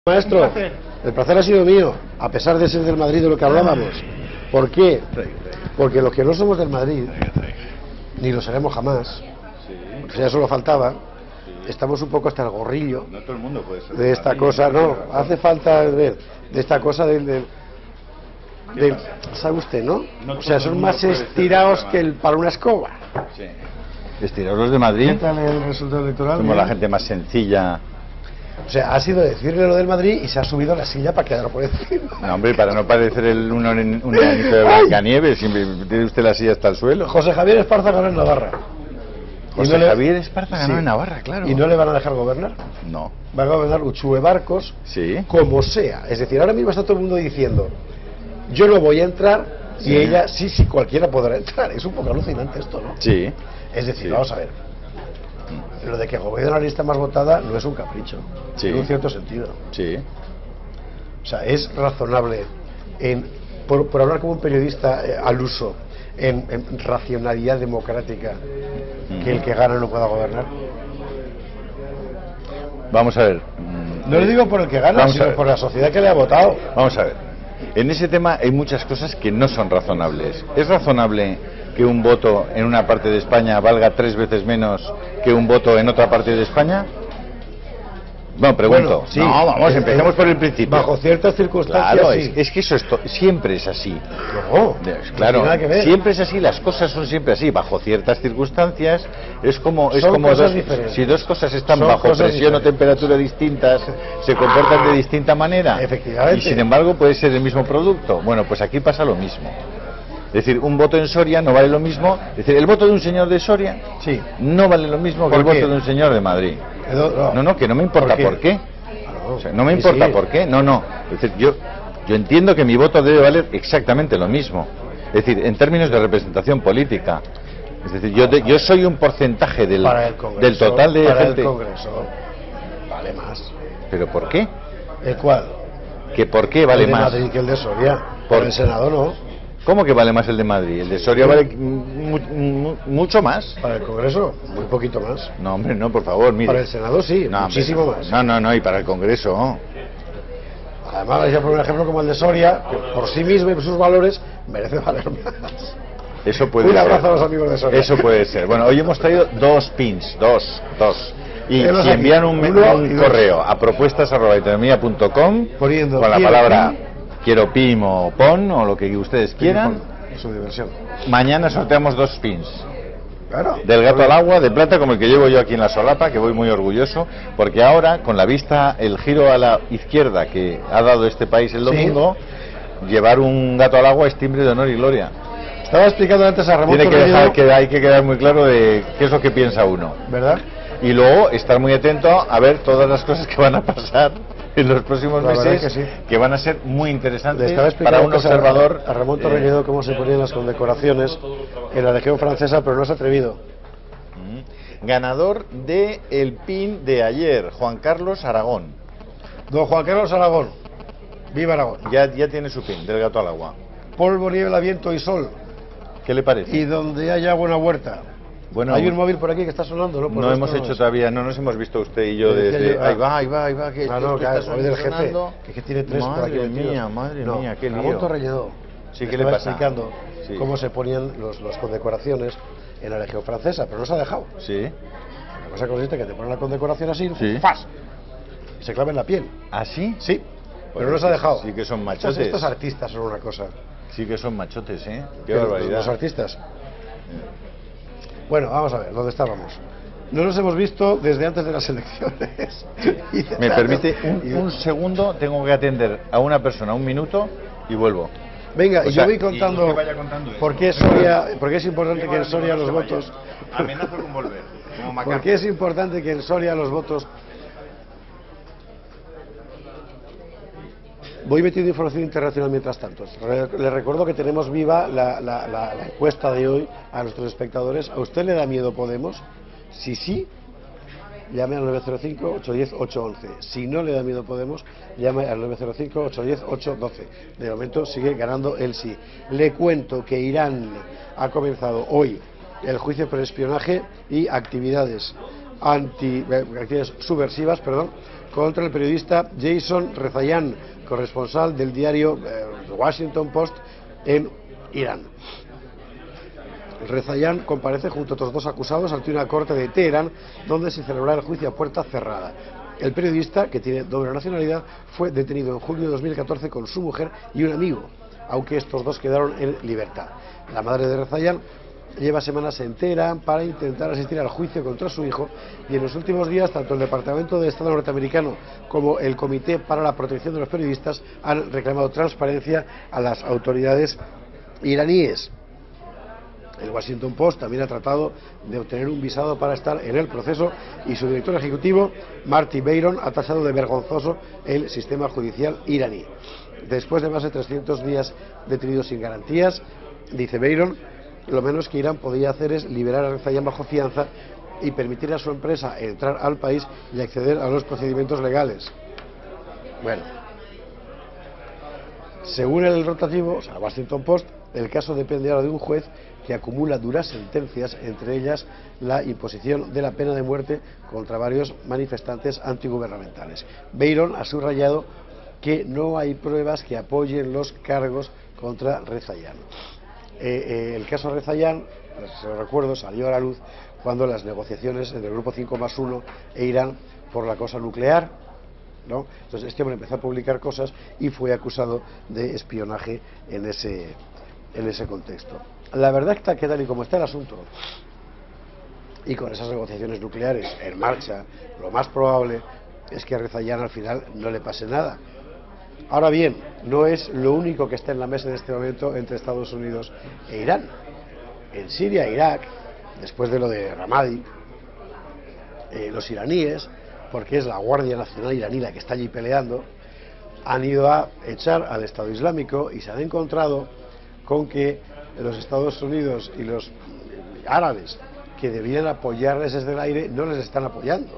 Maestro, el placer ha sido mío, a pesar de ser del Madrid de lo que hablábamos. ¿Por qué? Porque los que no somos del Madrid, ni lo seremos jamás, o sea, solo faltaba, estamos un poco hasta el gorrillo no todo el mundo puede ser de esta cosa, no, hace falta ver, de esta cosa ¿sabe usted, no? O sea, son más estirados que el para una escoba. Sí. Estirados los de Madrid. ¿Qué tal el resultado electoral? Somos la gente más sencilla. O sea, ha sido decirle lo del Madrid y se ha subido a la silla para quedar por encima. No, hombre, para no parecer un enanito de Blancanieves, siempre tiene usted la silla hasta el suelo. José Javier Esparza ganó en Navarra. José Javier Esparza ganó en Navarra, claro. ¿Y no le van a dejar gobernar? No. Va a gobernar Uxue Barcos, Sí. como sea. Es decir, ahora mismo está todo el mundo diciendo, yo no voy a entrar, y ella, sí, cualquiera podrá entrar. Es un poco alucinante esto, ¿no? Sí. Es decir, Sí. vamos a ver. Lo de que gobierne la lista más votada no es un capricho, Sí. en un cierto sentido. Sí. O sea, es razonable, por hablar como un periodista al uso, en racionalidad democrática, que el que gana no pueda gobernar. Vamos a ver. No lo digo por el que gana, sino por la sociedad que le ha votado. Vamos a ver. En ese tema hay muchas cosas que no son razonables. ¿Es razonable que un voto en una parte de España valga 3 veces menos que un voto en otra parte de España? Bueno, pregunto. Bueno, sí. No, vamos, empecemos por el principio. Bajo ciertas circunstancias, Claro, sí. es que eso siempre es así. No, Claro, no tiene nada que ver. siempre es así, las cosas son siempre así. Bajo ciertas circunstancias es como Cosas diferentes. si dos cosas están Son bajo cosas presión diferentes. o temperatura distintas, se comportan de distinta manera. Efectivamente. Y sin embargo puede ser el mismo producto. Bueno, pues aquí pasa lo mismo. Es decir, un voto en Soria no vale lo mismo. Es decir, el voto de un señor de Soria Sí. no vale lo mismo que el ¿Por qué? voto de un señor de Madrid. No, que no me importa ¿Por qué? O sea, no me importa por qué. No. Es decir, yo entiendo que mi voto debe valer exactamente lo mismo. Es decir, en términos de representación política. Es decir, yo soy un porcentaje del total de para gente. el Congreso vale más. ¿Pero por qué? ¿El cuál? ¿Que por qué vale el de más? Madrid que el de Soria. Por el Senado no. ¿Cómo que vale más el de Madrid? El de Soria vale mucho más. Para el Congreso, muy poquito más. No, hombre, no, por favor, mire. Para el Senado sí, No, muchísimo hombre, más. No, y para el Congreso. Además, vais a poner un ejemplo como el de Soria, que por sí mismo y por sus valores merece valer más. Eso puede Un ser. abrazo a los amigos de Soria. Eso puede ser. Bueno, hoy hemos traído 2 pins, dos. Y Tenemos si aquí envían un uno y dos. correo a propuestas@autonomía.com Poniendo con la quiero palabra pin. quiero pim o pon o lo que ustedes quieran, Su diversión. mañana sorteamos 2 pins. Claro. Del gato al agua, de plata, como el que llevo yo aquí en la solapa, que voy muy orgulloso, porque ahora, con la vista, el giro a la izquierda que ha dado este país el domingo, llevar un gato al agua es timbre de honor y gloria. Estaba explicando antes a Ramón Tiene que Torrelledo, dejar que hay que quedar muy claro de qué es lo que piensa uno. ¿verdad? Y luego estar muy atento a ver todas las cosas que van a pasar en los próximos La verdad meses, que sí. que van a ser muy Le interesantes estaba explicando para un antes observador. a Ramón Torrelledo cómo se ponían las condecoraciones en la Legión Francesa, pero no se ha atrevido. Ganador de el pin de ayer, Juan Carlos Aragón. Don Juan Carlos Aragón, viva Aragón. Ya tiene su pin, del gato al agua. Polvo, niebla, viento y sol. ¿Qué le parece? Y donde haya buena huerta. Bueno, Hay un móvil por aquí que está sonando, ¿no? Pues no hemos esto hecho es. todavía, no nos hemos visto usted y yo Le decía desde... yo, Ahí va, que Ah, esto no, está que hoy del jefe, sonando. que es que tiene 3 por aquí Madre metidos. mía, madre No, mía, qué lío. Ramón Torrelledo. Sí, ¿qué le le estaba pasa? explicando Sí. cómo se ponían las condecoraciones en la Legión Francesa, pero no se ha dejado. Sí. La cosa consiste en que te ponen la condecoración así, Sí. ¡fas! Y se clava en la piel. ¿Ah, sí? Sí, pero no Pues se ha dejado. Sí que son Estos machotes. artistas son una cosa. Sí que son machotes, ¿eh? Qué Pero barbaridad. Los artistas. Bueno, vamos a ver, ¿dónde estábamos? No nos hemos visto desde antes de las elecciones. ¿Me permite un segundo? Tengo que atender a una persona 1 minuto y vuelvo. Venga, O y sea, yo voy y contando que vaya contando por qué es importante que en Soria los votos. Amenazo con volver. Como ¿Por qué es importante que en Soria los votos? Voy metiendo información internacional mientras tanto. Les recuerdo que tenemos viva la encuesta de hoy a nuestros espectadores. ¿A usted le da miedo Podemos? Si sí, llame al 905-810-811. Si no le da miedo Podemos, llame al 905-810-812. De momento sigue ganando el sí. Le cuento que Irán ha comenzado hoy el juicio por espionaje y actividades acciones subversivas, contra el periodista Jason Rezaian, corresponsal del diario Washington Post en Irán. Rezaian comparece junto a otros dos acusados ante una corte de Teherán, donde se celebrará el juicio a puerta cerrada. El periodista, que tiene doble nacionalidad, fue detenido en julio de 2014 con su mujer y un amigo, aunque estos dos quedaron en libertad. La madre de Rezaian lleva semanas en Teherán para intentar asistir al juicio contra su hijo, y en los últimos días tanto el Departamento de Estado norteamericano como el Comité para la Protección de los Periodistas han reclamado transparencia a las autoridades iraníes. El Washington Post también ha tratado de obtener un visado para estar en el proceso, y su director ejecutivo, Marty Beiron, ha tachado de vergonzoso el sistema judicial iraní. Después de más de 300 días detenidos sin garantías, dice Beiron, lo menos que Irán podía hacer es liberar a Rezaian bajo fianza y permitir a su empresa entrar al país y acceder a los procedimientos legales. Bueno, según el rotativo, o sea, Washington Post, el caso depende ahora de un juez que acumula duras sentencias, entre ellas la imposición de la pena de muerte contra varios manifestantes antigubernamentales. Beiron ha subrayado que no hay pruebas que apoyen los cargos contra Rezaian. El caso Rezaian, se lo recuerdo, salió a la luz cuando las negociaciones entre el Grupo 5+1 e Irán por la cosa nuclear, ¿no? Entonces este hombre empezó a publicar cosas y fue acusado de espionaje en ese contexto. La verdad es que tal y como está el asunto, y con esas negociaciones nucleares en marcha, lo más probable es que a Rezaian al final no le pase nada. Ahora bien, no es lo único que está en la mesa en este momento entre Estados Unidos e Irán. En Siria e Irak, después de lo de Ramadi, los iraníes, porque es la Guardia Nacional iraní la que está allí peleando, han ido a echar al Estado Islámico y se han encontrado con que los Estados Unidos y los árabes que debían apoyarles desde el aire no les están apoyando.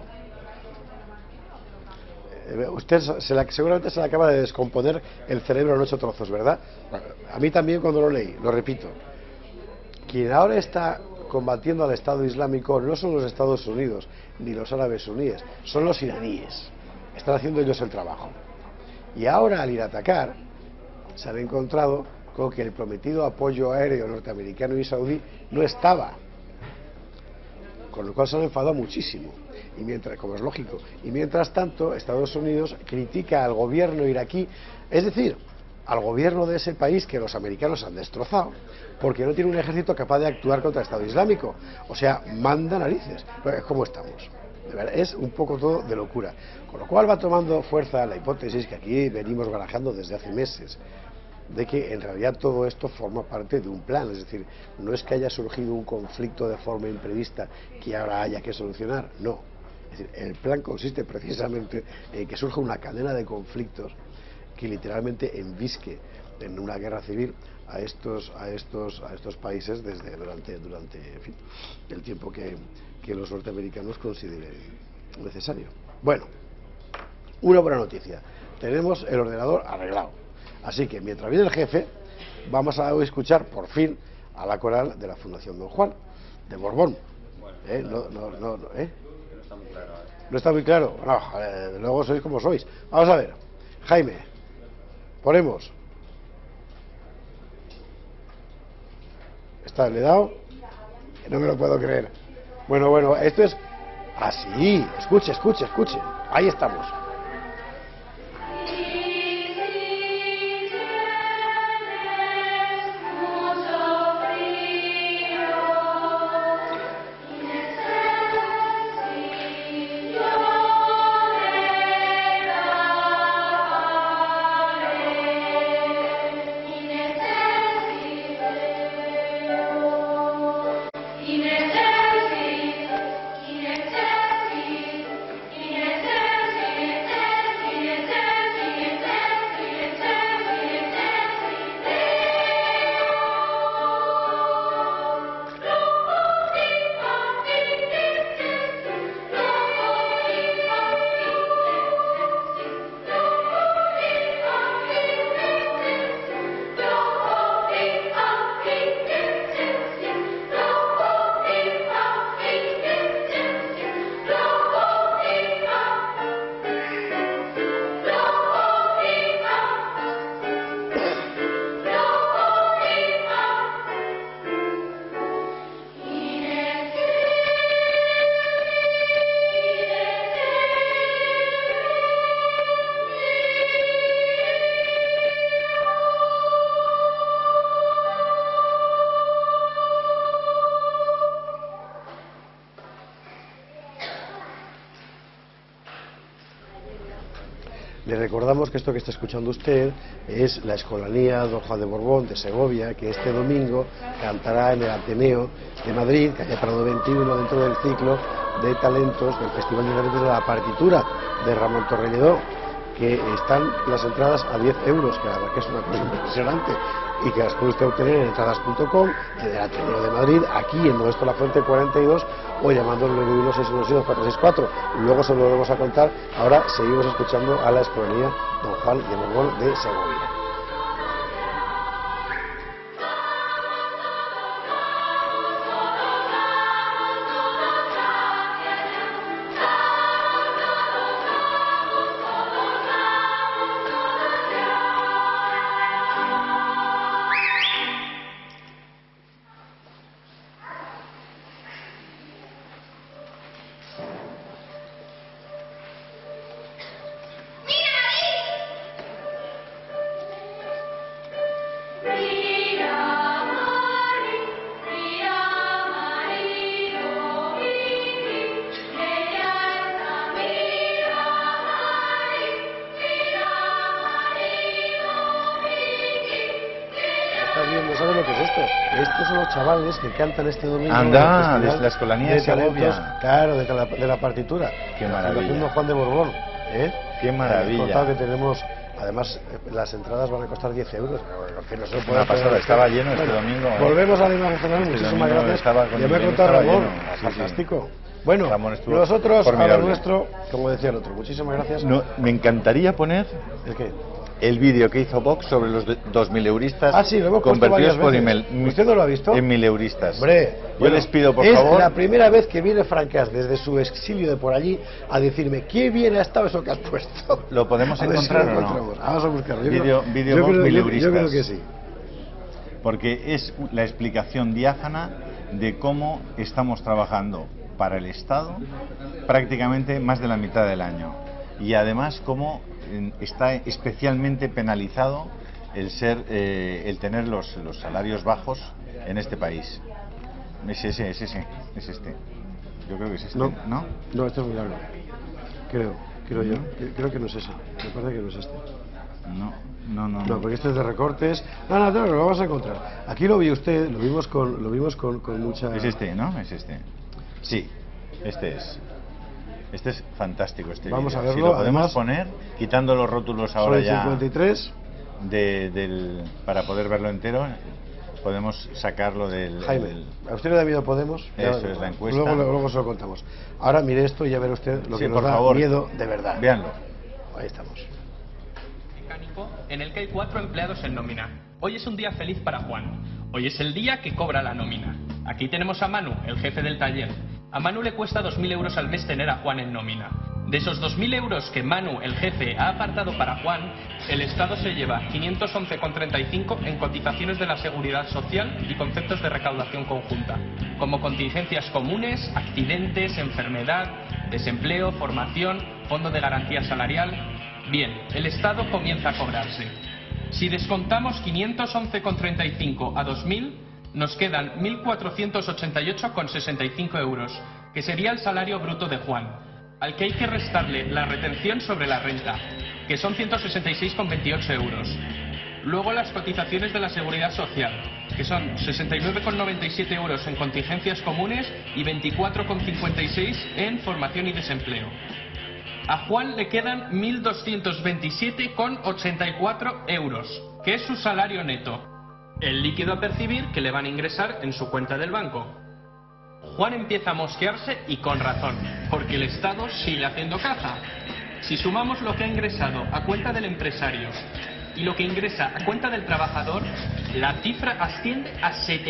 Usted seguramente se le acaba de descomponer el cerebro en 8 trozos, ¿verdad? A mí también cuando lo leí, lo repito. Quien ahora está combatiendo al Estado Islámico no son los Estados Unidos ni los árabes suníes, son los iraníes. Están haciendo ellos el trabajo. Y ahora, al ir a atacar, se han encontrado con que el prometido apoyo aéreo norteamericano y saudí no estaba, con lo cual se han enfadado muchísimo, y mientras, como es lógico, y mientras tanto Estados Unidos critica al gobierno iraquí, es decir, al gobierno de ese país que los americanos han destrozado, porque no tiene un ejército capaz de actuar contra el Estado Islámico. O sea, manda narices. ¿Cómo estamos? De verdad, es un poco todo de locura, con lo cual va tomando fuerza la hipótesis que aquí venimos barajando desde hace meses, de que en realidad todo esto forma parte de un plan. Es decir, no es que haya surgido un conflicto de forma imprevista que ahora haya que solucionar, no. Es decir, el plan consiste precisamente en que surja una cadena de conflictos que literalmente embisque en una guerra civil a estos países durante en fin, el tiempo que los norteamericanos consideren necesario. Bueno, una buena noticia, tenemos el ordenador arreglado. Así que mientras viene el jefe, vamos a escuchar por fin a la coral de la Fundación Don Juan, de Borbón. No está muy claro. No, luego sois como sois. Vamos a ver, Jaime, ponemos. ¿Está le he dado? No me lo puedo creer. Bueno, esto es así. Escuche. Ahí estamos. In excelsis Le recordamos que esto que está escuchando usted es la Escolanía Don Juan de Borbón de Segovia, que este domingo cantará en el Ateneo de Madrid, calle Prado 21, dentro del ciclo de talentos del Festival de Talentos de la Partitura de Ramón Torreñedó, que están las entradas a 10 euros, que la verdad que es una cosa impresionante, y que las puede usted obtener en entradas.com, en el Ateneo de Madrid, aquí en Modesto La Fuente 42, o llamando al 91612-464. Luego se lo volvemos a contar. Ahora seguimos escuchando a la Escolanía Don Juan de Borbón de Segovia. ¿Sabes lo que es esto? Estos son los chavales que cantan este domingo. Anda, de la Escolanía de Segovia. Claro, de la partitura. Qué maravilla. Don Juan de Borbón. Qué maravilla. Que tenemos, además, las entradas van a costar 10 euros. Que no se puede una pasada, estaba lleno este domingo. Volvemos a la imagen general, muchísimas gracias. Ya me ha contado Ramón, fantástico. Bueno, nosotros, a lo nuestro, como decía el otro, muchísimas gracias. No, me encantaría poner... ¿El qué? El vídeo que hizo Vox sobre los 2000euristas sí, lo hemos convertidos por ¿Usted no lo ha visto? En 1000euristas. Hombre, yo les pido por favor. Es la primera vez que viene Francas desde su exilio de por allí a decirme qué bien ha estado eso que has puesto. ¿Lo podemos encontrar o no? Vamos a buscarlo. Vídeo Vox 1000euristas. Yo creo que sí. Porque es la explicación diáfana de cómo estamos trabajando para el Estado prácticamente más de la mitad del año. Y además cómo está especialmente penalizado el tener los salarios bajos en este país. Es este. Yo creo que es este, ¿no? No, este es muy largo. Creo yo. Creo que no es ese. Me parece que no es este. No, porque este es de recortes. No, lo vamos a encontrar. Aquí lo vio usted, lo vimos con mucha... Es este, ¿no? Es este. Sí, este es. Este es fantástico, este Vamos vídeo. a verlo. Si lo podemos además, poner, quitando los rótulos ahora ya 53. Para poder verlo entero, podemos sacarlo del... Jaime, ¿a usted le da miedo Podemos? Eso es la encuesta. Luego se lo contamos. Ahora mire esto y ya verá usted lo que nos por da favor, miedo de verdad. Véanlo. Ahí estamos. Mecánico en el que hay 4 empleados en nómina. Hoy es un día feliz para Juan. Hoy es el día que cobra la nómina. Aquí tenemos a Manu, el jefe del taller. A Manu le cuesta 2.000 euros al mes tener a Juan en nómina. De esos 2.000 euros que Manu, el jefe, ha apartado para Juan, el Estado se lleva 511,35 en cotizaciones de la Seguridad Social y conceptos de recaudación conjunta, como contingencias comunes, accidentes, enfermedad, desempleo, formación, fondo de garantía salarial. Bien, el Estado comienza a cobrarse. Si descontamos 511,35 a 2.000, nos quedan 1.488,65 euros, que sería el salario bruto de Juan, al que hay que restarle la retención sobre la renta, que son 166,28 euros. Luego las cotizaciones de la Seguridad Social, que son 69,97 euros en contingencias comunes y 24,56 en formación y desempleo. A Juan le quedan 1.227,84 euros, que es su salario neto. El líquido a percibir que le van a ingresar en su cuenta del banco. Juan empieza a mosquearse y con razón, porque el Estado sigue haciendo caja. Si sumamos lo que ha ingresado a cuenta del empresario y lo que ingresa a cuenta del trabajador, la cifra asciende a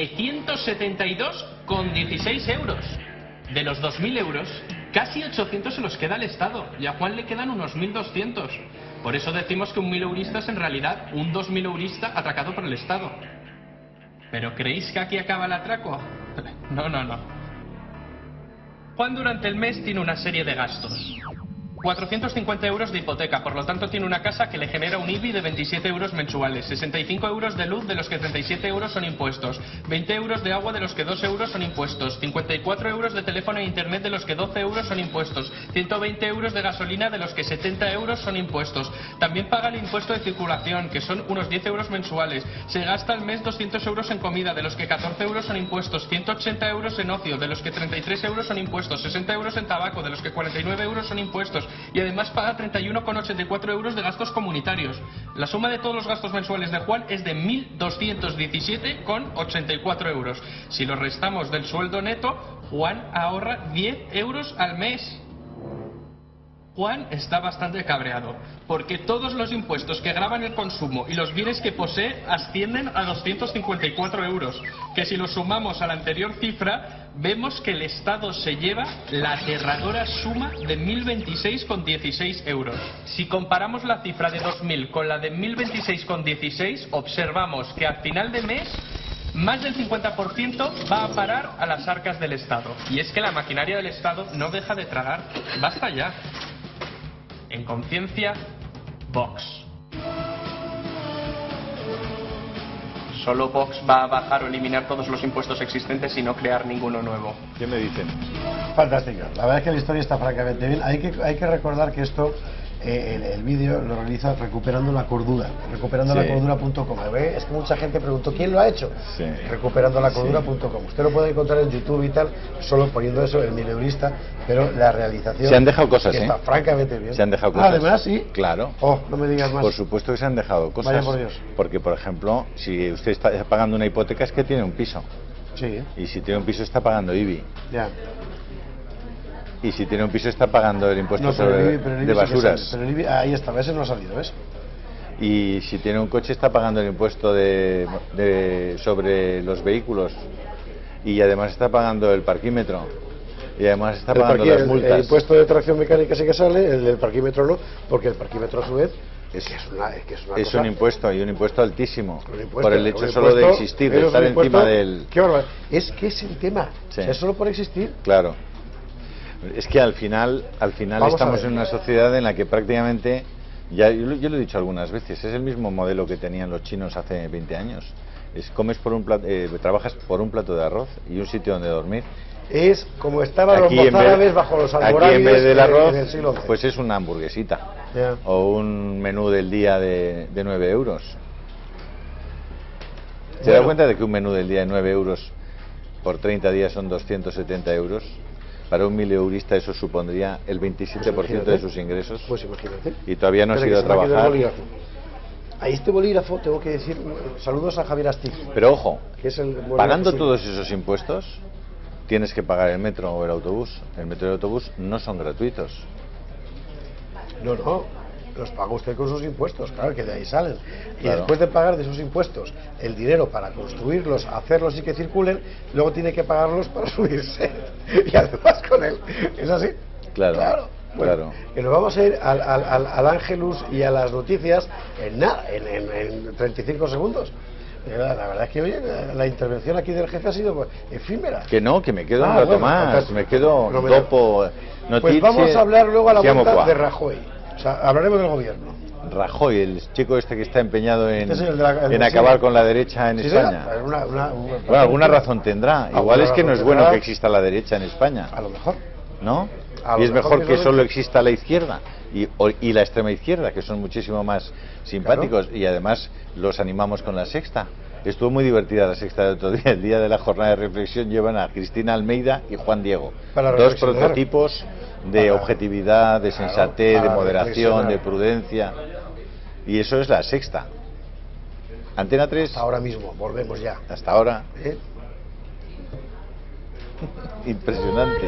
772,16 euros. De los 2.000 euros, casi 800 se los queda al Estado y a Juan le quedan unos 1.200. Por eso decimos que un 1000eurista es en realidad un 2000eurista atracado por el Estado. ¿Pero creéis que aquí acaba el atraco? No. Juan durante el mes tiene una serie de gastos. 450 euros de hipoteca, por lo tanto tiene una casa que le genera un IBI de 27 euros mensuales, 65 euros de luz de los que 37 euros son impuestos, 20 euros de agua de los que 2 euros son impuestos, 54 euros de teléfono e internet de los que 12 euros son impuestos, 120 euros de gasolina de los que 70 euros son impuestos. También paga el impuesto de circulación, que son unos 10 euros mensuales. Se gasta al mes 200 euros en comida, de los que 14 euros son impuestos, 180 euros en ocio, de los que 33 euros son impuestos, 60 euros en tabaco, de los que 49 euros son impuestos, y además paga 31,84 euros de gastos comunitarios. La suma de todos los gastos mensuales de Juan es de 1.217,84 euros. Si lo restamos del sueldo neto, Juan ahorra 10 euros al mes. Juan está bastante cabreado, porque todos los impuestos que gravan el consumo y los bienes que posee ascienden a 254 euros, que si los sumamos a la anterior cifra, vemos que el Estado se lleva la aterradora suma de 1.026,16 euros. Si comparamos la cifra de 2.000 con la de 1.026,16, observamos que al final de mes más del 50% va a parar a las arcas del Estado. Y es que la maquinaria del Estado no deja de tragar. Basta ya. En conciencia, Vox. Solo Vox va a bajar o eliminar todos los impuestos existentes y no crear ninguno nuevo. ¿Qué me dicen? Fantástico. La verdad es que la historia está francamente bien. Hay que recordar que esto, el vídeo lo realiza Recuperando la Cordura, recuperandolacordura.com. Es que mucha gente preguntó ¿quién lo ha hecho? Sí. Recuperandolacordura.com. Usted lo puede encontrar en YouTube y tal, solo poniendo eso, el mileurista, pero la realización Se han dejado cosas, está francamente bien. Se han dejado cosas. Además, sí. Claro. Oh, no me digas más. Por supuesto que se han dejado cosas. Vaya por Dios. Porque, por ejemplo, si usted está pagando una hipoteca es que tiene un piso. Sí, Y si tiene un piso está pagando IBI. ya. Y si tiene un piso está pagando el impuesto No, pero el IBI de sí que basuras. sale, pero el IBI, ahí está, ese no ha salido, ¿ves? Y si tiene un coche está pagando el impuesto sobre los vehículos. Y además está pagando el parquímetro. Y además está pagando las multas. El impuesto de tracción mecánica sí que sale, el del parquímetro no, porque el parquímetro a su vez es una Es cosa, un impuesto, y un impuesto altísimo. un impuesto, por el hecho un solo de impuesto, existir, pero de es estar un impuesto, encima del... Qué barbaridad. Es que es el tema. Sí. O sea, solo por existir. Claro. Es que al final Vamos a estamos ver. en una sociedad en la que prácticamente, yo lo he dicho algunas veces, es el mismo modelo que tenían los chinos hace 20 años. Comes por un plato, trabajas por un plato de arroz y un sitio donde dormir. Es como estaban los Aquí, en vez- mozárabes bajo los aquí almorávides en vez del arroz, en el siglo XI. pues es una hamburguesita Ya. o un menú del día de 9 euros. ¿Se Bueno. da cuenta de que un menú del día de 9 euros por 30 días son 270 euros? Para un mileurista eso supondría el 27% de sus ingresos. Pues imagínate. Y todavía no has Espera, ido a que se me ha quedado el trabajar. bolígrafo. A este bolígrafo tengo que decir saludos a Javier Astiz, Pero ojo, que es el bolígrafo pagando suyo. todos esos impuestos, tienes que pagar el metro o el autobús. El metro y el autobús no son gratuitos. No, los paga usted con sus impuestos, claro, que de ahí salen. Y Claro. después de pagar de sus impuestos el dinero para construirlos, hacerlos y que circulen, luego tiene que pagarlos para subirse. Y además con él. ¿Es así? Claro, Bueno, claro. que nos vamos a ir al Ángelus y a las noticias en nada, en 35 segundos. La verdad es que, oye, la intervención aquí del jefe ha sido pues, efímera. Que no, que me quedo un Ah, rato bueno, más, fantástico. me quedo Fenomenal. dopo Pues notizie, vamos a hablar luego a la siamo vuelta qua. de Rajoy. O sea, hablaremos del gobierno. Rajoy, el chico este que está empeñado en, Este es el de la- el en de- acabar sí. con la derecha en Sí, España. Bueno, alguna razón tendrá. Igual es que no es bueno que exista la derecha en España, A lo mejor. ¿no? A Y lo es mejor mejor que que solo- solo exista la izquierda y la extrema izquierda, que son muchísimo más simpáticos, y además los animamos con la Sexta. Estuvo muy divertida la Sexta del otro día. El día de la jornada de reflexión llevan a Cristina Almeida y Juan Diego, Para dos reflexionar. prototipos de Para- objetividad, de Claro, sensatez, de para moderación, de reflexionar. prudencia. Y eso es la Sexta. Antena 3, Ahora mismo, volvemos ya. hasta ahora, ¿Eh? impresionante.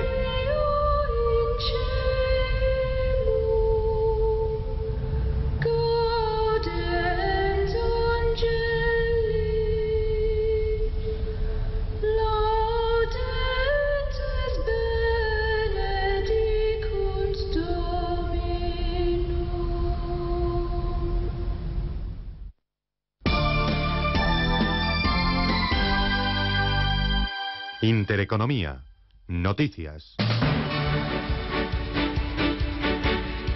Intereconomía. Noticias.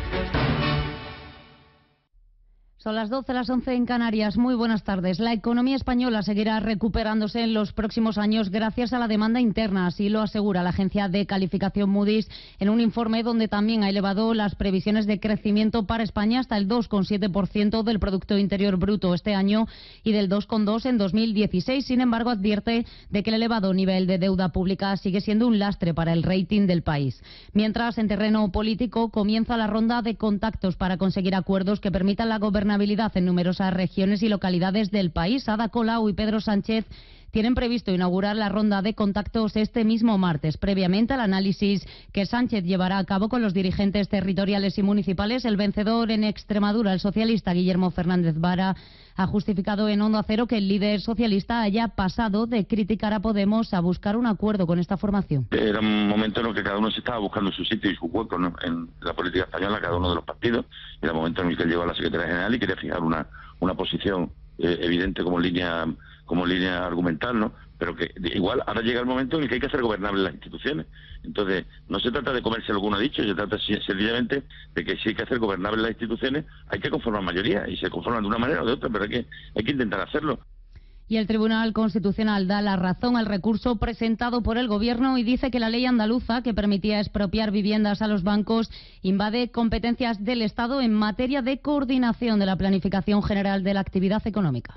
Son las 12, las 11 en Canarias. Muy buenas tardes. La economía española seguirá recuperándose en los próximos años gracias a la demanda interna. Así lo asegura la agencia de calificación Moody's en un informe donde también ha elevado las previsiones de crecimiento para España hasta el 2,7% del Producto Interior Bruto este año y del 2,2% en 2016. Sin embargo, advierte de que el elevado nivel de deuda pública sigue siendo un lastre para el rating del país. Mientras, en terreno político, comienza la ronda de contactos para conseguir acuerdos que permitan la gobernabilidad en numerosas regiones y localidades del país. Ada Colau y Pedro Sánchez tienen previsto inaugurar la ronda de contactos este mismo martes. Previamente al análisis que Sánchez llevará a cabo con los dirigentes territoriales y municipales, el vencedor en Extremadura, el socialista Guillermo Fernández Vara, ha justificado en Onda Cero que el líder socialista haya pasado de criticar a Podemos a buscar un acuerdo con esta formación. Era un momento en el que cada uno se estaba buscando su sitio y su hueco, ¿no?, en la política española, cada uno de los partidos. Era el momento en el que él llegó a la Secretaría General y quería fijar una posición evidente como línea argumental, ¿no? Pero que igual ahora llega el momento en el que hay que hacer gobernables las instituciones. Entonces, no se trata de comerse lo que uno ha dicho, se trata sencillamente de que si hay que hacer gobernables las instituciones, hay que conformar mayoría, y se conforman de una manera o de otra, pero hay que intentar hacerlo. Y el Tribunal Constitucional da la razón al recurso presentado por el Gobierno y dice que la ley andaluza, que permitía expropiar viviendas a los bancos, invade competencias del Estado en materia de coordinación de la planificación general de la actividad económica.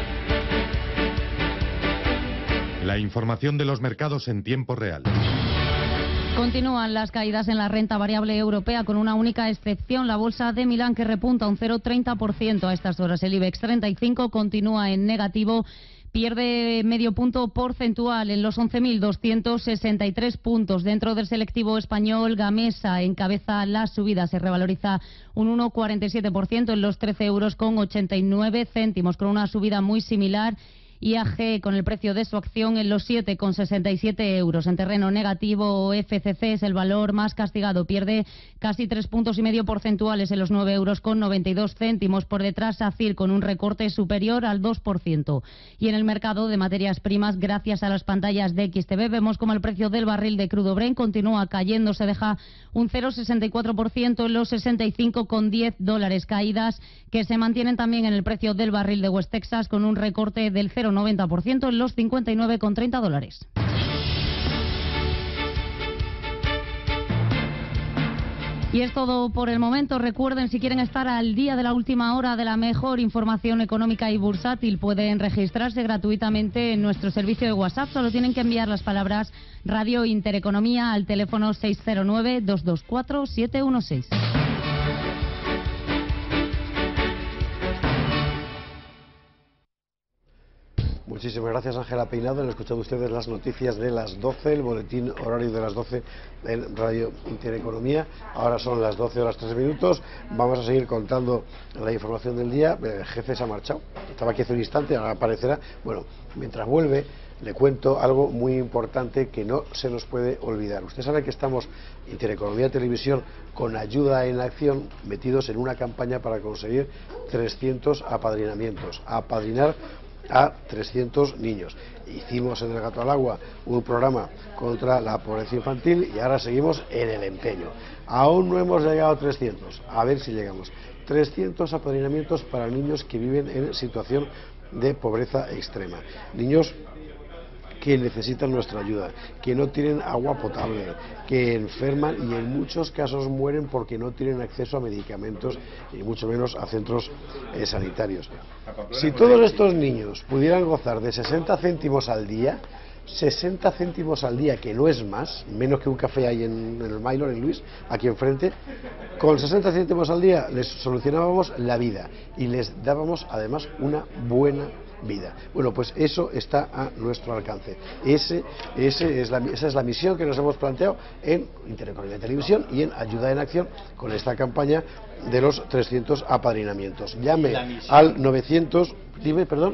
La información de los mercados en tiempo real. Continúan las caídas en la renta variable europea, con una única excepción, la bolsa de Milán, que repunta un 0,30% a estas horas. El IBEX 35 continúa en negativo, pierde medio punto porcentual en los 11.263 puntos. Dentro del selectivo español, Gamesa encabeza la subida, se revaloriza un 1,47% en los 13,89 €, con una subida muy similar. IAG con el precio de su acción en los 7,67 €. En terreno negativo, FCC es el valor más castigado, pierde casi 3,5 puntos porcentuales en los 9,92 €. Por detrás, SACIR con un recorte superior al 2%. Y en el mercado de materias primas, gracias a las pantallas de XTV, vemos como el precio del barril de crudo Brent continúa cayendo, se deja un 0,64% en los $65,10, caídas que se mantienen también en el precio del barril de West Texas, con un recorte del 0,90% en los $59,30. Y es todo por el momento. Recuerden, si quieren estar al día de la última hora de la mejor información económica y bursátil, pueden registrarse gratuitamente en nuestro servicio de WhatsApp. Solo tienen que enviar las palabras Radio Intereconomía al teléfono 609-224-716. Muchísimas gracias, Ángela Peinado. Han escuchado ustedes las noticias de las 12, el boletín horario de las 12 en Radio Intereconomía. Ahora son las 12 horas 3 minutos. Vamos a seguir contando la información del día. El jefe se ha marchado. Estaba aquí hace un instante, ahora aparecerá. Bueno, mientras vuelve, le cuento algo muy importante que no se nos puede olvidar. Usted sabe que estamos, Intereconomía Televisión, con Ayuda en Acción, metidos en una campaña para conseguir 300 apadrinamientos. Apadrinar a 300 niños. Hicimos en El Gato al Agua un programa contra la pobreza infantil y ahora seguimos en el empeño. Aún no hemos llegado a 300, a ver si llegamos. 300 apadrinamientos para niños que viven en situación de pobreza extrema. Niños que necesitan nuestra ayuda, que no tienen agua potable, que enferman y en muchos casos mueren porque no tienen acceso a medicamentos y mucho menos a centros sanitarios. Si todos estos niños pudieran gozar de 60 céntimos al día, 60 céntimos al día, que no es más, menos que un café ahí en el Mailor, en Luis, aquí enfrente, con 60 céntimos al día les solucionábamos la vida y les dábamos además una buena vida. Bueno, pues eso está a nuestro alcance. Esa es la misión que nos hemos planteado en Intereconomía Televisión y en Ayuda en Acción con esta campaña de los 300 apadrinamientos. Llame al 900, dime, perdón,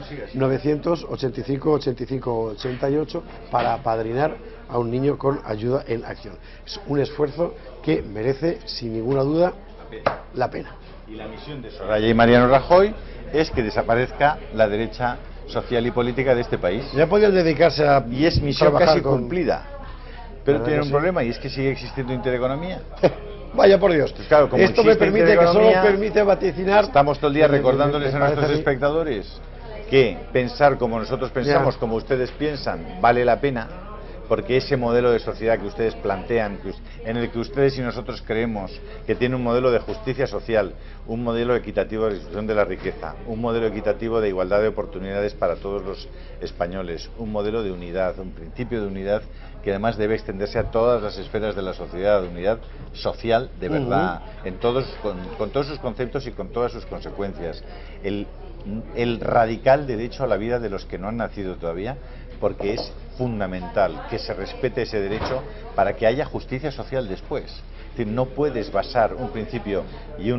985 85 88 para apadrinar a un niño con Ayuda en Acción. Es un esfuerzo que merece sin ninguna duda la pena. Y la misión de Soraya y Mariano Rajoy es que desaparezca la derecha social y política de este país. Ya podían dedicarse a... Y es misión casi cumplida. Pero tiene un problema, y es que sigue existiendo Intereconomía. Vaya por Dios. Pues claro, como esto me existe permite, que solo economía, permite vaticinar. Estamos todo el día recordándoles a me nuestros parece espectadores que pensar como nosotros pensamos, Ya. como ustedes piensan, vale la pena, porque ese modelo de sociedad que ustedes plantean, en el que ustedes y nosotros creemos que tiene un modelo de justicia social, un modelo equitativo de distribución de la riqueza, un modelo equitativo de igualdad de oportunidades para todos los españoles, un modelo de unidad, un principio de unidad que además debe extenderse a todas las esferas de la sociedad, de unidad social de verdad, en todos, con todos sus conceptos y con todas sus consecuencias. El radical derecho a la vida de los que no han nacido todavía, porque es fundamental que se respete ese derecho para que haya justicia social después. Es decir, no puedes basar un principio y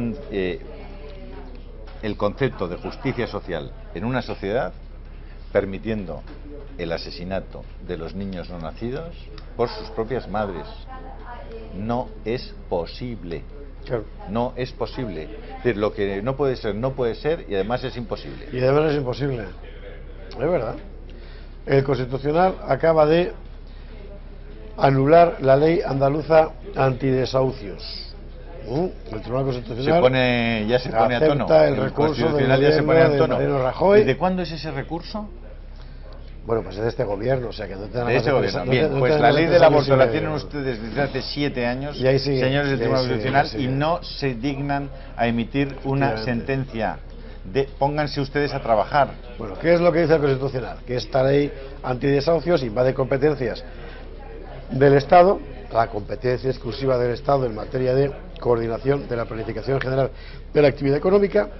el concepto de justicia social en una sociedad permitiendo el asesinato de los niños no nacidos por sus propias madres. No es posible. Claro. No es posible. Es decir, lo que no puede ser, no puede ser, y además es imposible. Y además es imposible. Es verdad. El Constitucional acaba de anular la ley andaluza antidesahucios. El Tribunal Constitucional Ya se pone a tono. acepta el recurso del Constitucional ya se pone gobierno a de tono. Mariano Rajoy. ¿Desde cuándo es ese recurso? Bueno, pues es de este gobierno, o sea que no te De ese gobierno. Bien, pues la ley del aborto la tienen ustedes desde hace 7 años, Y ahí sigue, señores del y ahí Tribunal sigue, Constitucional, y ahí y sigue. no se dignan a emitir una sentencia. Pónganse ustedes a trabajar. Bueno, ¿qué es lo que dice el Constitucional? Que esta ley antidesahucios invade competencias del Estado, la competencia exclusiva del Estado en materia de coordinación de la planificación general de la actividad económica,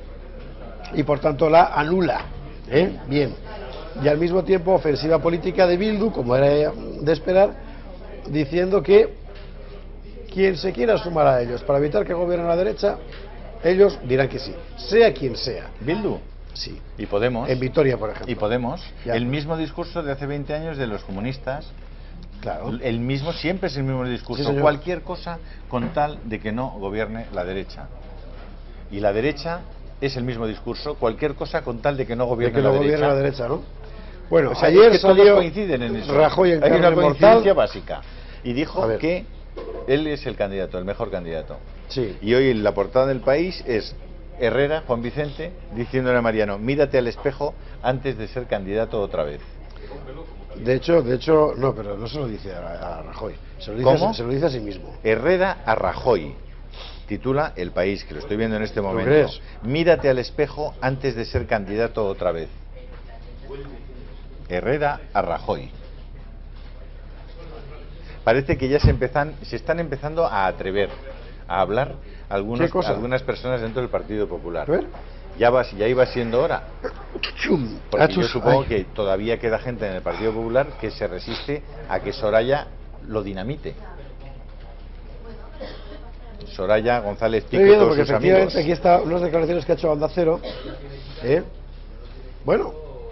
y por tanto la anula. Bien. Y al mismo tiempo ofensiva política de Bildu, como era de esperar, diciendo que quien se quiera sumar a ellos para evitar que gobiernen la derecha, ellos dirán que sí, sea quien sea. Bildu Sí. y Podemos. En Vitoria, por ejemplo. Y Podemos. Ya. El mismo discurso de hace 20 años de los comunistas. Claro. El mismo, siempre es el mismo discurso. Sí, señor. Cualquier cosa con tal de que no gobierne la derecha. Y la derecha es el mismo discurso. Cualquier cosa con tal de que no De gobierne que la lo derecha. gobierna la derecha, ¿no? Bueno, O sea, ayer es que todos salió coinciden en eso. Rajoy en Hay una carne coincidencia mortal. básica. Y A dijo ver. que él es el candidato, el mejor candidato. Sí. Y hoy en la portada del País es Herrera, Juan Vicente, diciéndole a Mariano: mírate al espejo antes de ser candidato otra vez. De hecho, no, pero no se lo dice a Rajoy. Se lo dice, ¿Cómo? se lo dice a sí mismo. Herrera a Rajoy. Titula El País, que lo estoy viendo en este momento. crees? Mírate al espejo antes de ser candidato otra vez. Herrera a Rajoy. Parece que ya se están empezando a atrever a hablar ¿Qué cosa? algunas personas dentro del Partido Popular. A ver. Ya iba siendo hora. Chum. Porque yo Achus. supongo Ay. que todavía queda gente en el Partido Popular que se resiste a que Soraya lo dinamite. Soraya González Pico, Estoy viendo todos porque sus efectivamente amigos. aquí está unas declaraciones que ha hecho Onda Cero. Bueno.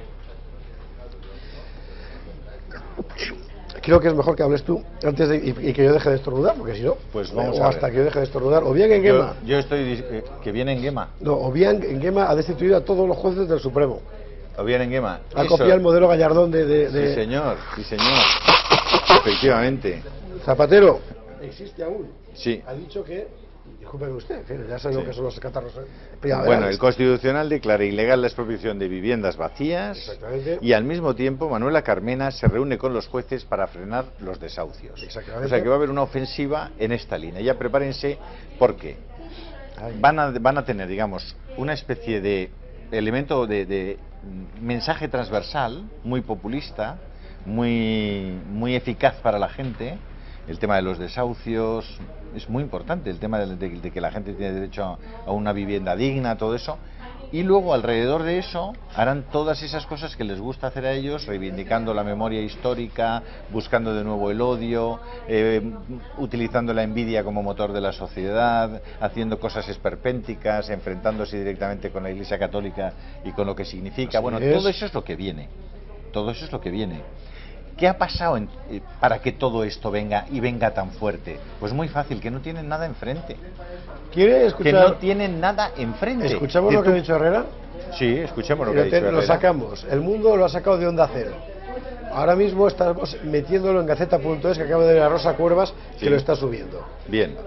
Creo que es mejor que hables tú antes de, y que yo deje de estornudar, porque si no, Pues vamos o a hasta ver. que yo deje de estornudar, o bien en Guema, Yo estoy que viene en Guema. no, o bien en Guema ha destituido a todos los jueces del Supremo. O viene en Guema. Ha Eso. copiado el modelo Gallardón de Sí, señor. Sí, señor. Efectivamente. Zapatero. Existe aún. Sí. Ha dicho que, discúlpeme usted, en fin, ya sé lo Sí. que son los catarros Bueno, primaverales. el Constitucional declara ilegal la expropiación de viviendas vacías Exactamente. y al mismo tiempo Manuela Carmena se reúne con los jueces para frenar los desahucios. Exactamente. O sea que va a haber una ofensiva en esta línea. Ya prepárense porque Ay. van a tener, digamos, una especie de elemento de mensaje transversal muy populista, muy eficaz para la gente. El tema de los desahucios es muy importante, el tema de que la gente tiene derecho a una vivienda digna, todo eso. Y luego alrededor de eso harán todas esas cosas que les gusta hacer a ellos, reivindicando la memoria histórica, buscando de nuevo el odio, utilizando la envidia como motor de la sociedad, haciendo cosas esperpénticas, enfrentándose directamente con la Iglesia Católica y con lo que significa. Así Bueno, es. todo eso es lo que viene. Todo eso es lo que viene. ¿Qué ha pasado para que todo esto venga y venga tan fuerte? Pues muy fácil, que no tienen nada enfrente. ¿Quiere Que escuchar? no tienen nada enfrente. ¿Escuchamos Que lo que tú- ha dicho Herrera? Sí, escuchemos lo Y que ha dicho lo Herrera. sacamos. El Mundo lo ha sacado de Onda Cero. Ahora mismo estamos metiéndolo en Gaceta.es, que acaba de ver a Rosa Cuervas, Sí. que lo está subiendo. Bien.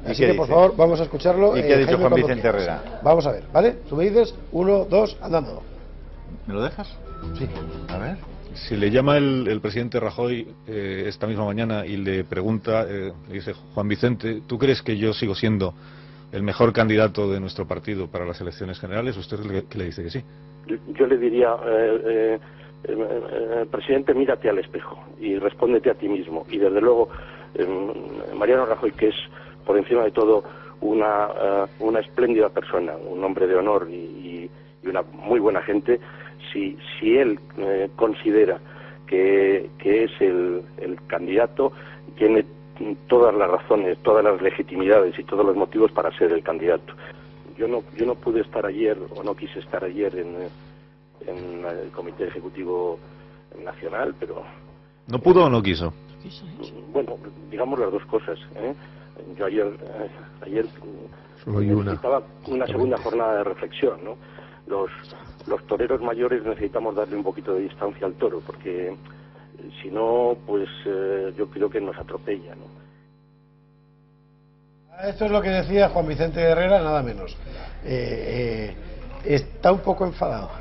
Así que, por favor, vamos a escucharlo. ¿Y qué ha dicho Jaime, Juan cuando Vicente quieras. Herrera? Vamos a ver, ¿vale? Tú me dices 1, 2, andando. ¿Me lo dejas? Sí. A ver. Si le llama el presidente Rajoy esta misma mañana y le pregunta, le dice: Juan Vicente, ¿tú crees que yo sigo siendo el mejor candidato de nuestro partido para las elecciones generales? ¿Usted qué le dice que sí? Yo le diría, presidente, mírate al espejo y respóndete a ti mismo. Y desde luego, Mariano Rajoy, que es por encima de todo una espléndida persona, un hombre de honor y una muy buena gente, si él considera que es el candidato, tiene todas las razones, todas las legitimidades y todos los motivos para ser el candidato. Yo no pude estar ayer, o no quise estar ayer en el Comité Ejecutivo Nacional, pero... ¿No pudo o no quiso? Bueno, digamos las dos cosas, ¿eh? Yo ayer necesitaba una segunda jornada de reflexión, ¿no? Los toreros mayores necesitamos darle un poquito de distancia al toro, porque si no, pues yo creo que nos atropella, ¿no? Esto es lo que decía Juan Vicente Herrera, nada menos. Está un poco enfadado.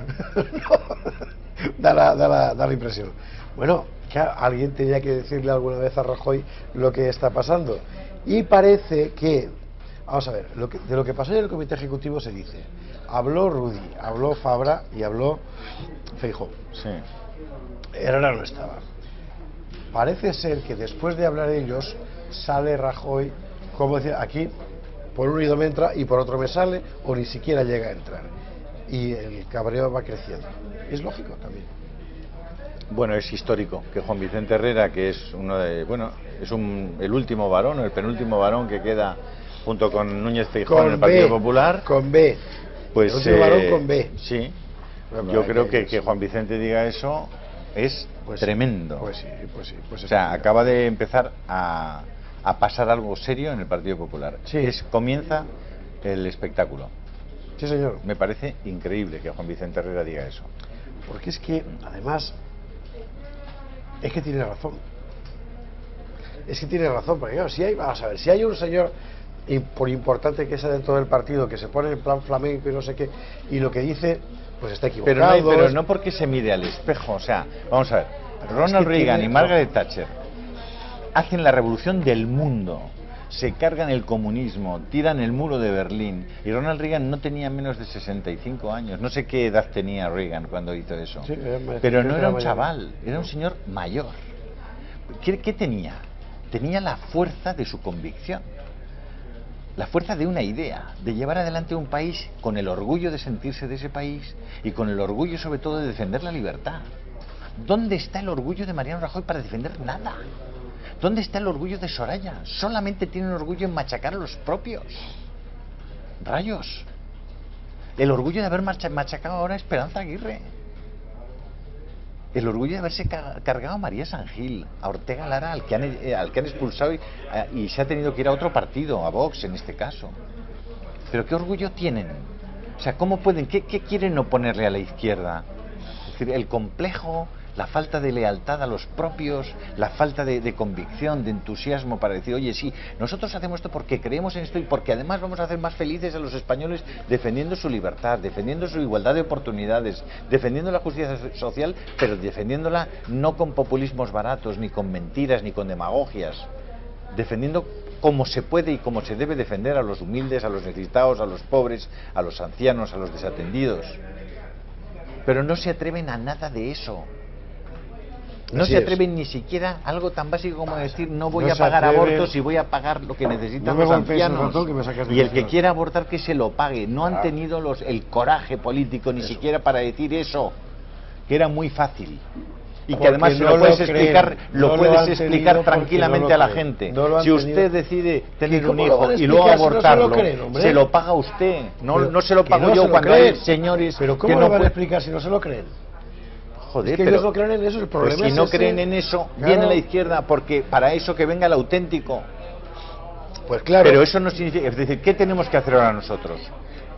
da la impresión. Bueno, que alguien tenía que decirle alguna vez a Rajoy lo que está pasando. Y parece que, vamos a ver, de lo que pasó en el Comité Ejecutivo se dice: habló Rudy, habló Fabra y habló Feijóo. Sí. Herrera no estaba. Parece ser que después de hablar ellos, sale Rajoy, como decía, aquí por un oído me entra y por otro me sale, o ni siquiera llega a entrar. Y el cabreo va creciendo. Es lógico también. Bueno, es histórico que Juan Vicente Herrera, que es el último varón, o el penúltimo varón que queda junto con Núñez Feijóo en el Partido Popular. Con B. Pues el último varón con B. Sí. Yo creo que Juan Vicente diga eso es tremendo. Pues sí. O sea, acaba de empezar a pasar algo serio en el Partido Popular. Sí. Comienza el espectáculo. Sí, señor. Me parece increíble que Juan Vicente Herrera diga eso. Porque es que, además, es que tiene razón. Porque claro, si hay un señor, y por importante que sea dentro del partido, que se pone en plan flamenco y no sé qué, y lo que dice, pues está equivocado. Pero no porque se mire al espejo. O sea, vamos a ver, Ronald Reagan y Margaret Thatcher hacen la revolución del mundo, se cargan el comunismo, tiran el muro de Berlín, y Ronald Reagan no tenía menos de 65 años. No sé qué edad tenía Reagan cuando hizo eso, sí, pero no era un chaval, era un señor mayor. ¿Qué tenía? Tenía la fuerza de su convicción, la fuerza de una idea, de llevar adelante un país con el orgullo de sentirse de ese país y con el orgullo sobre todo de defender la libertad. ¿Dónde está el orgullo de Mariano Rajoy para defender nada? ¿Dónde está el orgullo de Soraya? Solamente tienen orgullo en machacar a los propios. Rayos. El orgullo de haber machacado ahora a Esperanza Aguirre. El orgullo de haberse cargado a María San Gil, a Ortega Lara, al que han expulsado y se ha tenido que ir a otro partido, a Vox en este caso. Pero ¿qué orgullo tienen? O sea, ¿cómo pueden? ¿Qué quieren oponerle a la izquierda? Es decir, el complejo, la falta de lealtad a los propios, la falta de convicción, de entusiasmo para decir: oye, sí, nosotros hacemos esto porque creemos en esto y porque además vamos a hacer más felices a los españoles defendiendo su libertad, defendiendo su igualdad de oportunidades, defendiendo la justicia social, pero defendiéndola no con populismos baratos, ni con mentiras, ni con demagogias, defendiendo como se puede y como se debe defender a los humildes, a los necesitados, a los pobres, a los ancianos, a los desatendidos. Pero no se atreven a nada de eso. No se atreven ni siquiera a algo tan básico como decir: no voy a pagar abortos y voy a pagar lo que necesitan los ancianos. Y el que quiera abortar, que se lo pague. No han tenido el coraje político ni siquiera para decir eso, que era muy fácil. Y que además se lo puedes explicar tranquilamente a la gente. Si usted decide tener un hijo y luego abortarlo, se lo paga usted. No se lo pago yo cuando hay señores. Pero ¿cómo lo van a explicar si no se lo creen? Joder, es que ellos no creen en eso, el problema pues si no creen en eso, viene la izquierda, porque para eso que venga el auténtico. Pues claro. Pero eso no significa, es decir, ¿qué tenemos que hacer ahora nosotros?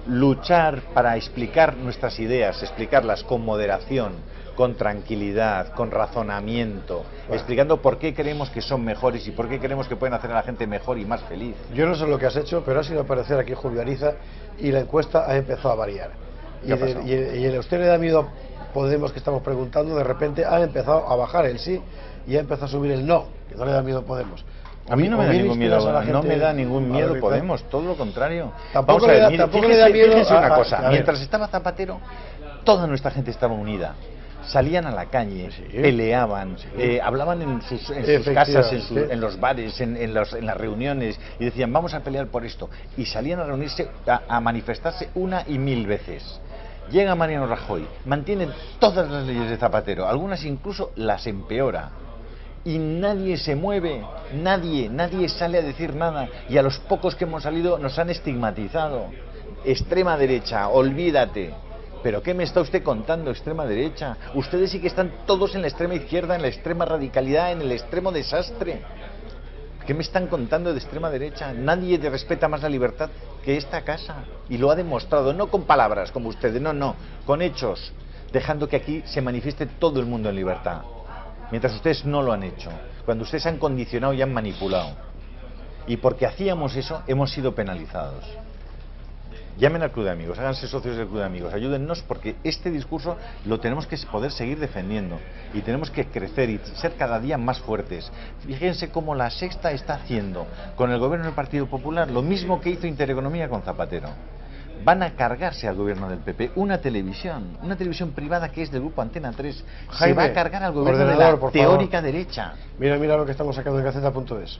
luchar para explicar nuestras ideas, explicarlas con moderación, con tranquilidad, con razonamiento, explicando por qué creemos que son mejores y por qué creemos que pueden hacer a la gente mejor y más feliz. Yo no sé lo que has hecho, pero ha sido aparecer aquí Julio Ariza y la encuesta ha empezado a variar. Y a usted le da miedo a Podemos, que estamos preguntando, de repente ha empezado a bajar el sí y ha empezado a subir el no, que no le da miedo a Podemos. A mí no me da ningún miedo, no me da ningún miedo Podemos, todo lo contrario. Tampoco Vamos a ver, le da miedo fíjense una cosa, a ver. mientras estaba Zapatero, toda nuestra gente estaba unida. Salían a la calle, peleaban, hablaban en sus casas, en los bares, en las reuniones, y decían, vamos a pelear por esto. Y salían a reunirse, a manifestarse una y mil veces. Llega Mariano Rajoy, mantiene todas las leyes de Zapatero, algunas incluso las empeora. Y nadie se mueve, nadie sale a decir nada. Y a los pocos que hemos salido nos han estigmatizado. Extrema derecha, olvídate. ¿Pero qué me está usted contando, extrema derecha? Ustedes sí que están todos en la extrema izquierda, en la extrema radicalidad, en el extremo desastre. ¿Qué me están contando de extrema derecha? Nadie respeta más la libertad que esta casa. Y lo ha demostrado, no con palabras como ustedes, no, con hechos. Dejando que aquí se manifieste todo el mundo en libertad. Mientras ustedes no lo han hecho. Cuando ustedes han condicionado y han manipulado. Y porque hacíamos eso, hemos sido penalizados. Llamen al Club de Amigos, háganse socios del Club de Amigos, ayúdennos, porque este discurso lo tenemos que poder seguir defendiendo y tenemos que crecer y ser cada día más fuertes. Fíjense cómo la Sexta está haciendo con el gobierno del Partido Popular lo mismo que hizo Intereconomía con Zapatero. Van a cargarse al gobierno del PP una televisión privada que es del grupo Antena 3. Se va a cargar al gobierno de la teórica derecha. Mira lo que estamos sacando en Gaceta.es.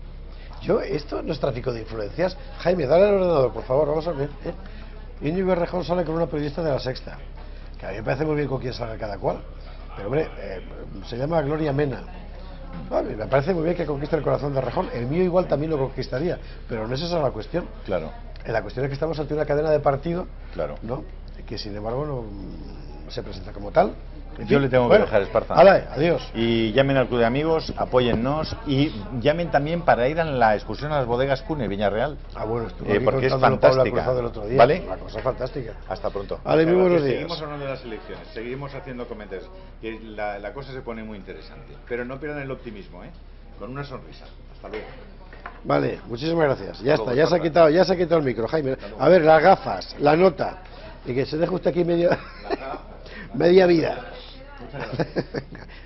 Esto no es tráfico de influencias. Jaime, dale al ordenador, por favor, vamos a ver. Íñigo Errejón sale con una periodista de la Sexta, que a mí me parece muy bien con quien salga cada cual. Pero hombre, se llama Gloria Mena. Vale, me parece muy bien que conquiste el corazón de Errejón. El mío igual también lo conquistaría, pero no es esa la cuestión. Claro. La cuestión es que estamos ante una cadena de partido, claro, ¿no? Que sin embargo no se presenta como tal. Yo le tengo que dejar, Esparza. Adiós. Y llamen al Club de Amigos, apóyennos y llamen también para ir a la excursión a las bodegas Cune, Villarreal. Bueno, porque es fantástica. Del otro día. ¿Vale? Una cosa fantástica. Hasta pronto. Muy buenos días. Seguimos hablando de las elecciones, seguimos haciendo comentarios. Que la cosa se pone muy interesante. Pero no pierdan el optimismo, con una sonrisa. Hasta luego. Vale, muchísimas gracias. Ya está, ya se ha quitado el micro, Jaime. A ver, las gafas, la nota. Y que se deje usted aquí media vida.